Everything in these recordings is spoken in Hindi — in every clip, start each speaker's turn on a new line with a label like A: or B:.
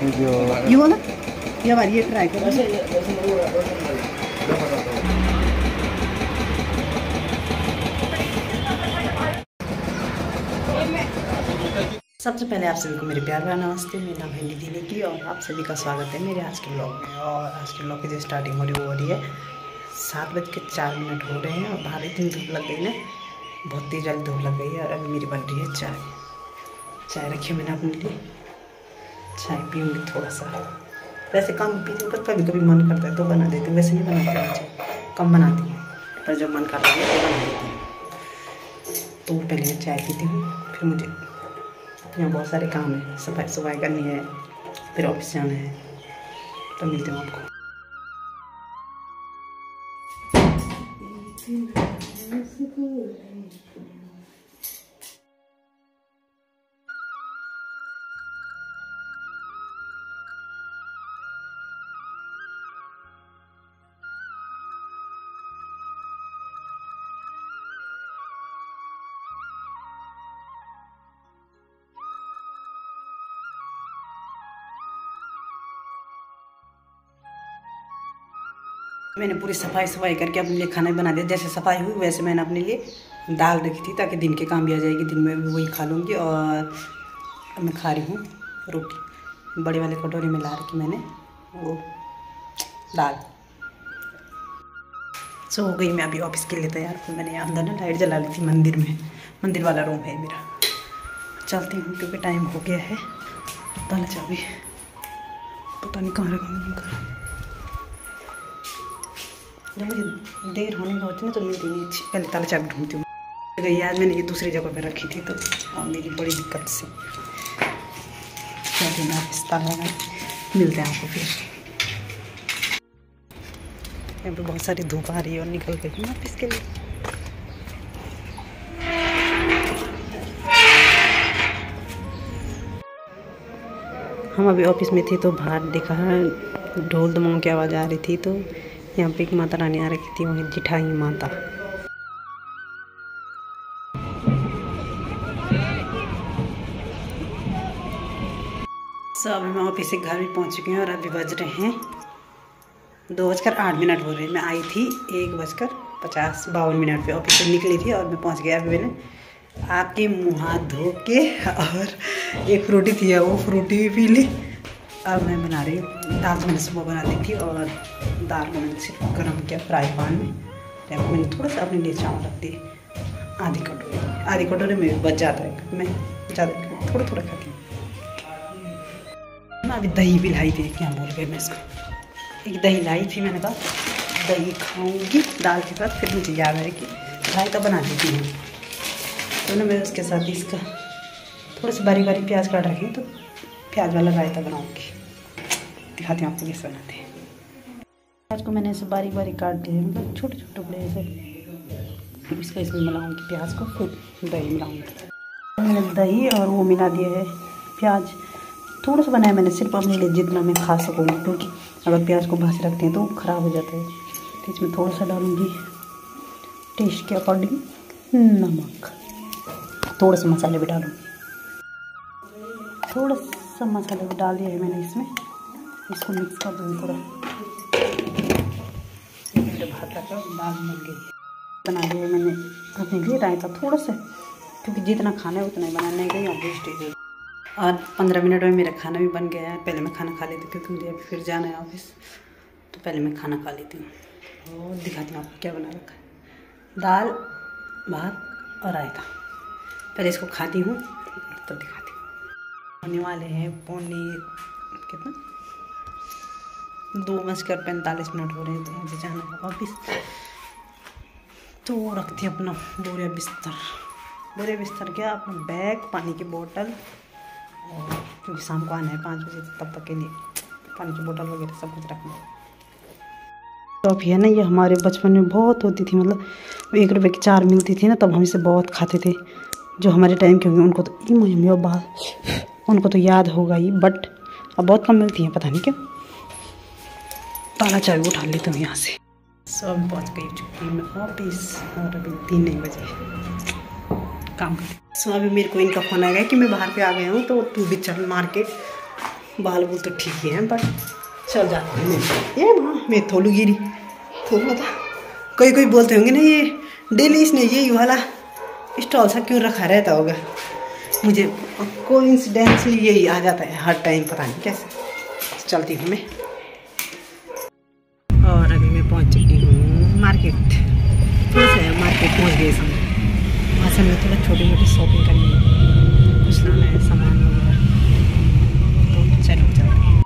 A: ये वाला, ये हमारी, ये ट्राई करो। सबसे पहले आप सभी को मेरे प्यार भरा नमस्ते। मेरा नाम है निधि नेगी और आप सभी का स्वागत है मेरे आज के ब्लॉग में। और आज के ब्लॉग की जो स्टार्टिंग हो रही है 7:04 हो रहे हैं और बाहर इतनी धूप लग गई ना, बहुत तेज वाली धूप लग गई है। और अभी मेरी बन रही है चाय। चाय रखी मैंने अपने लिए, चाय पीऊँगी थोड़ा सा। वैसे कम पीती हूँ पर कभी कभी मन करता है तो बना देती हूँ, वैसे नहीं बनाती हूँ, चाय कम बनाती हूँ, पर जब मन करता है तो बना देती हूँ। तो पहले मैं चाय पीती हूँ, फिर मुझे यहाँ बहुत सारे काम है, सफाई करनी है, फिर ऑफिस जाना है, तो मिलते हैं आपको। मैंने पूरी सफाई करके अपने लिए खाना बना दिया। जैसे सफाई हुई वैसे मैंने अपने लिए दाल रखी थी ताकि दिन के काम भी आ जाएगी, दिन में भी वही खा लूँगी। और अब मैं खा रही हूँ रोटी, बड़े वाले कटोरी में ला रखी मैंने वो दाल। सो हो गई मैं अभी ऑफिस के लिए तैयार। फिर मैंने अंदर ना लाइट जला ली थी मंदिर में, मंदिर वाला रूम है मेरा। चलती हूँ क्योंकि टाइम हो गया है। ताला चाबी पता नहीं कहाँ रखा, जब मुझे देर होने का होती है ना तो मेरी नहीं अच्छी, पहले ताला चाबी ढूंढती हूँ। गई आज मैंने ये दूसरी जगह पे रखी थी तो और मेरी बड़ी दिक्कत से क्या देना ताला में। मिलते हैं आपको फिर। यहाँ पे बहुत सारी धूप आ रही है और निकल गई हूँ ऑफिस के लिए। हम अभी ऑफिस में थे तो बाहर देखा ढोल दमाओं की आवाज़ आ रही थी, तो यहाँ पे एक माता रानी आ रखी थी, वहीं जिठाई माता। अभी मैं ऑफिस से घर भी पहुँच चुकी हूँ और अभी बज रहे हैं 2:08 हो रहे हैं। मैं आई थी 1:52 पे ऑफिस से निकली थी और मैं पहुँच गया। अभी मैंने आके मुँह हाथ धो के और एक फ्रूटी थी वो फ्रूटी भी पी ली। अब मैं बना रही हूँ दाल। तो मैंने सुबह बना दी थी और दाल को मैंने सिर्फ गर्म किया फ्राई पैन में। मैंने थोड़ा सा अपने लिए चावल रख दिए, आधी कटोरी में बच जाता है, मैं ज़्यादा थोड़ा खाती हूँ। मैं अभी दही भी लाई थी, क्या बोल गए मैं इसको, एक दही लाई थी। मैंने कहा दही खाऊंगी दाल के साथ, फिर मुझे याद है कि रायता बना देती हूँ। तो ना मैं उसके साथ इसका थोड़ा सा बारीक प्याज काट रखी, तो प्याज वाला रायता बनाऊंगी। दिखाती हूँ आपको कैसे बनाते हैं। प्याज को मैंने ऐसे बारीक काट दिया, मतलब छोटे टुकड़े ऐसे। इसको इसमें मिलाऊंगी प्याज को, फिर दही मिलाऊंगी। मैंने दही और वो मिला दिया है प्याज। थोड़ा सा बनाया मैंने सिर्फ अपने लिए, जितना मैं खा सकूँगी, क्योंकि अगर प्याज को बासी रखते हैं तो ख़राब हो जाता है। तो इसमें थोड़ा सा डालूँगी टेस्ट के अकॉर्डिंग नमक, थोड़ा सा मसाले भी डालूँगी। थोड़ा सा मसाले भी डाल दिया है मैंने इसमें। इसको मिक्स कर दूँगी थोड़ा। भात रखा दाल बन गई है। बना दिया मैंने अपने लिए रायता थोड़ा सा, क्योंकि जितना खाना है उतना ही बनाना है, कहीं वेस्टेज है। और 15 मिनट में मेरा खाना भी बन गया है। पहले मैं खाना खा लेती हूँ क्योंकि मुझे फिर जाना है ऑफिस, तो पहले मैं खाना खा लेती हूँ और दिखाती हूँ आपको क्या बना रखा है। दाल भात और रायता। पहले इसको खाती हूँ तो दिखाती हूँ। होने वाले हैं कितना 2:45 हो रहे हैं, तो मुझे जाना है ऑफिस। तो रखती हूँ अपना बोरिया बिस्तर क्या, अपना बैग, पानी की बोतल, और क्योंकि शाम को आना है 5 बजे, तब तक के लिए पानी की बोतल वगैरह सब कुछ रखना है। टॉफ़ी है ना, ये हमारे बचपन में बहुत होती थी, मतलब 1 रुपये की 4 मिलती थी ना, तब हम इसे बहुत खाते थे। जो हमारे टाइम के होंगे उनको तो उनको तो याद होगा ही, बट अब बहुत कम मिलती हैं, पता नहीं क्यों। ताला चाबी उठा लेती हूँ यहाँ से। सब पहुँच गई चुकी मैं ऑफिस और अभी 3 नहीं बजे काम करती। सो अभी मेरे को इनका फ़ोन आएगा कि मैं बाहर पे आ गया हूँ, तो तू भी चल मार्केट। बाल बुल तो ठीक ही हैं, बट चल जाते हैं। ये ना मैं थोलू गिरी थोलू था। कोई बोलते होंगे ना ये डेली इसने यही वाला स्टॉल सा क्यों रखा रहता होगा। मुझे कोइंसिडेंटली यही आ जाता है हर टाइम, पता नहीं कैसे। चलती हूँ मैं। और अभी मैं पहुँच चुकी हूँ मार्केट। थोड़ा सा मार्केट पहुँच गई समय। वहाँ से मैं थोड़ा छोटी मोटी शॉपिंग करनी है, कुछ लाना है सामान वगैरह। तो चलो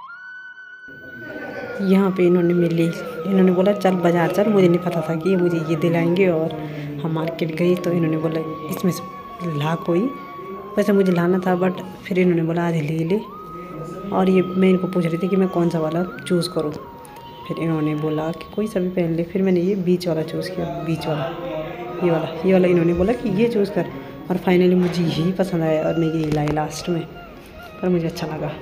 A: यहाँ पे इन्होंने बोला चल बाज़ार चल। मुझे नहीं पता था कि मुझे ये दिलाएंगे, और हम मार्केट गई तो इन्होंने बोला इसमें से ला कोई। वैसे मुझे लाना था, बट फिर इन्होंने बोला आज ले। और ये मैं इनको पूछ रही थी कि मैं कौन सा वाला चूज़ करूँ। फिर इन्होंने बोला कि कोई सा भी पहन ले। फिर मैंने ये बीच वाला चूज़ किया, बीच वाला ये वाला इन्होंने बोला कि ये चूज़ कर। और फाइनली मुझे यही पसंद आया और मैं यही लाई लास्ट में, पर मुझे अच्छा लगा।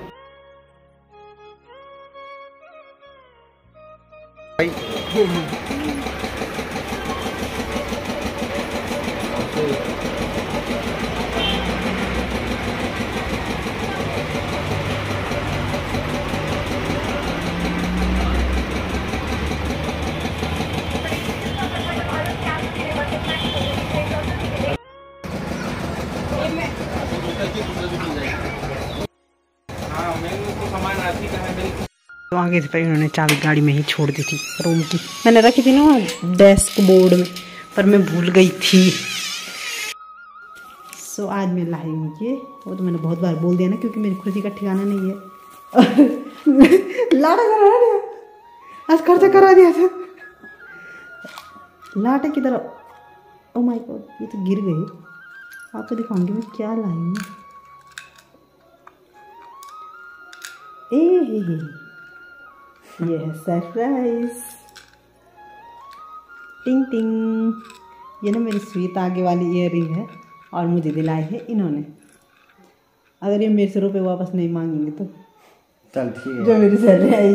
A: तो आगे से पर इन्होंने चाबी गाड़ी में ही छोड़ दी थी रूम की। मैंने रखी थी ना डेस्क बोर्ड में, पर मैं भूल गई थी। सो आज मैं लाई हूँ ये। वो तो मैंने बहुत बार बोल दिया ना, क्योंकि मेरी खुशी का ठिकाना नहीं है। लाटा करा दिया, आज खर्चा करा दिया था लाटे की तरह। ओ माय गॉड, ये तो गिर गई। आपको दिखाऊंगी मैं क्या लाई हूँ। ये है सरप्राइज। टिंग टिंग। ये ना मेरी स्वीट आगे वाली ईयररिंग है, और मुझे दिलाई है इन्होंने। अगर ये मेरे से रुपए वापस नहीं मांगेंगे तो
B: चल ठीक है।
A: जो मेरी सैलरी आई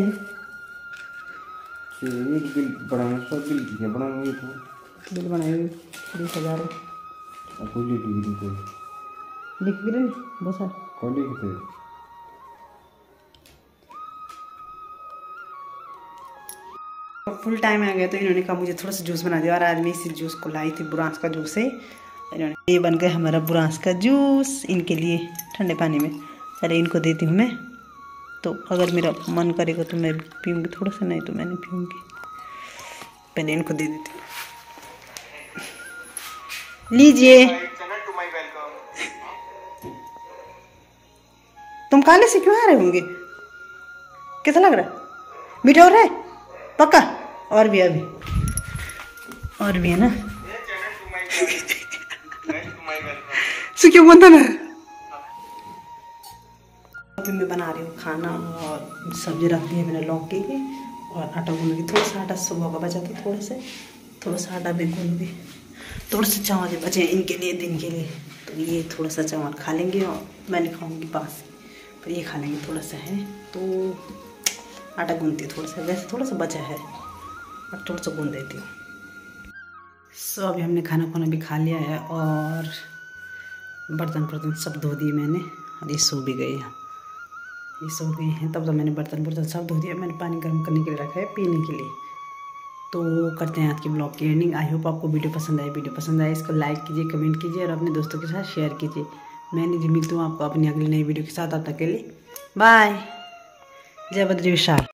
B: बिल बनाना, सब बिल किया बनाएंगे तो
A: बिल बनाएंगे 20,000 लिख भी रहे बहुत सारे
B: कौन लिखते।
A: फुल टाइम आ गया तो इन्होंने कहा मुझे थोड़ा सा जूस बना दिया। और आज मैं इसी जूस को लाई थी, बुरांस का जूस है। इन्होंने ये बन गया हमारा बुरांस का जूस इनके लिए ठंडे पानी में। पहले इनको देती हूँ मैं, तो अगर मेरा मन करेगा तो मैं पीऊँगी थोड़ा सा, नहीं तो मैं नहीं पीऊँगी। पहले इनको दे देती हूँ, लीजिए। तुम काले से क्यों आ रहे होंगे? कैसा लग रहा है? मीठा हो रहा है पक्का? और भी अभी और भी है ना। सो क्यों बोलता ना। अभी मैं बना रही हूँ खाना, और सब्जी रख दी है मैंने लौकी की, और आटा गूंदूंगी। थोड़ा सा आटा सुबह का बचा था, थोड़ा सा आटा भी गूंदूंगी। थोड़ा सा चावल बचे इनके लिए दिन के लिए, तो ये थोड़ा सा चावल खा लेंगे, और मैं नहीं खाऊंगी बासी, पर ये खा लेंगे। थोड़ा सा है तो आटा गूंदती थोड़ा सा, वैसे थोड़ा सा बचा है और थोड़ा सा गूंद देती हूँ। सो अभी हमने खाना भी खा लिया है, और बर्तन सब धो दिए मैंने। और ये सो भी गए हैं, ये सो गए हैं। तब तो मैंने बर्तन सब धो दिया। मैंने पानी गर्म करने के लिए रखा है, पीने के लिए। तो करते हैं आज की ब्लॉग की एंडिंग। आई होप आपको वीडियो पसंद आए इसको लाइक कीजिए, कमेंट कीजिए, और अपने दोस्तों के साथ शेयर कीजिए। मैं निधि मिलती हूँ आपको अपनी अगली नई वीडियो के साथ। अब तक के लिए बाय। जय बद्री विशाल।